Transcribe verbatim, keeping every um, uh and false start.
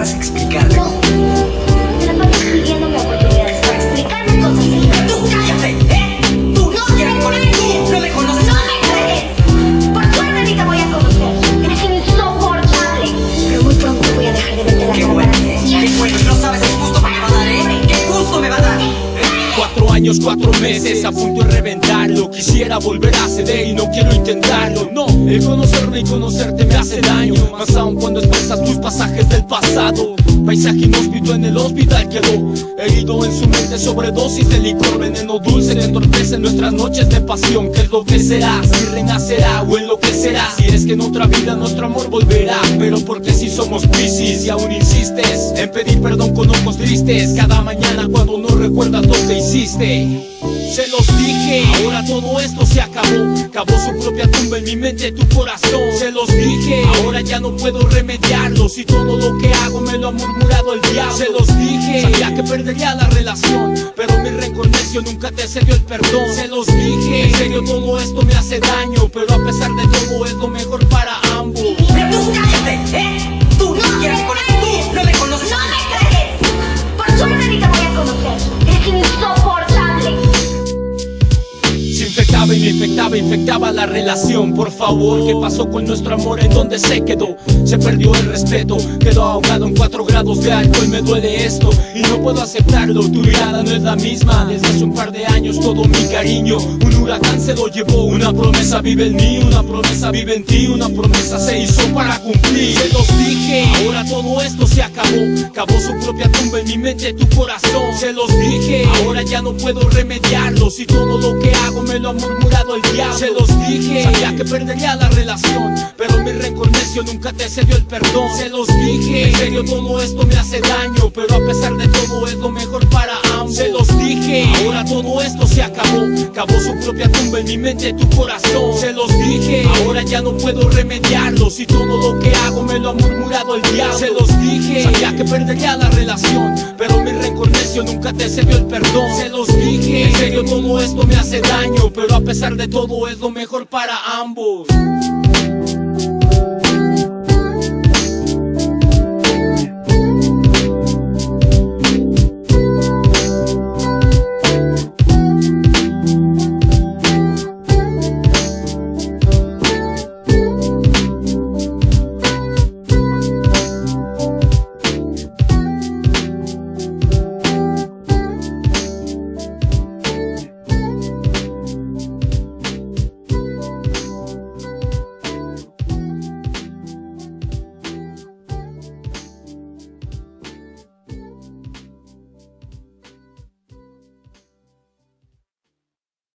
vas a explicarle. No, te la pasas pidiéndome oportunidades para explicarme cosas así. ¡Tú cállate! ¿Eh? ¡Tú ni siquiera me conoces! ¡Tú no me conoces! ¡No me crees! Por suerte ni te voy a conocer. Eres insoportable. Pero muy pronto voy a dejar de verte la ¡Qué cara bueno! para siempre. ¡Qué bueno! No sabes el gusto que me va a dar, ¿eh? ¡Qué gusto me va a dar! Cuatro años, cuatro meses, a punto de reventarlo. Quisiera volver a ceder y no quiero intentarlo. No, el conocerme y conocerte me hace daño, más aún cuando expresas tus pasajes del pasado. Paisaje inhóspito en el hospital quedó, herido en su mente sobredosis de licor. Veneno dulce que entorpece nuestras noches de pasión. ¿Qué es lo que será? Si renacerá o enloquecerá. Si es que en otra vida nuestro amor volverá. Pero porque si somos Piscis y aún insistes en pedir perdón con ojos tristes cada mañana cuando no recuerdas lo que hiciste. Se los dije, ahora todo esto se acabó. Cavó su propia tumba en mi mente, tu corazón. Se los dije, ahora ya no puedo remediarlo. Si todo lo que hago me lo ha murmurado el diablo. Se los dije, sabía que perdería la relación, pero mi rencor necio nunca te cedió el perdón. Se los dije, en serio todo esto me hace daño, pero a pesar de todo es lo mejor para ambos. ¡Pero tú cállate! ¿Eh? ¡Tú ni siquiera me conoces! ¡Tú no me conoces! ¡No me crees! Por suerte ni te voy a conocer. Eres insoportable. Se infectaba y me infectaba, infectaba la relación. Por favor, ¿qué pasó con nuestro amor? ¿En dónde se quedó? Se perdió el respeto, quedó ahogado en cuatro grados de alcohol. Me duele esto y no puedo aceptarlo. Tu mirada no es la misma. Desde hace un par de años todo mi cariño un huracán se lo llevó. Una promesa vive en mí, una promesa vive en ti. Una promesa se hizo para cumplir. Se los dije, ahora todo esto se acabó. Cavó su propia tumba en mi mente, tu corazón. Se los dije, ahora ya no puedo remediarlo. Si todo lo que hago me lo ha murmurado el diablo. Se los dije, sabía que perdería la relación, pero mi rencor necio nunca te cedió el perdón. Se los dije, en serio todo esto me hace daño, pero a pesar de todo es lo mejor para ambos. Se los dije, ahora todo esto se acabó. Cavó su propia tumba en mi mente, tu corazón. Se los dije, ahora ya no puedo remediarlo. Si todo lo que hago me lo ha murmurado el diablo. Se los dije, sabía que perdería la relación, pero mi rencor necio nunca te cedió el perdón. Se los dije, en serio todo esto me hace daño, pero a pesar de todo es lo mejor para ambos.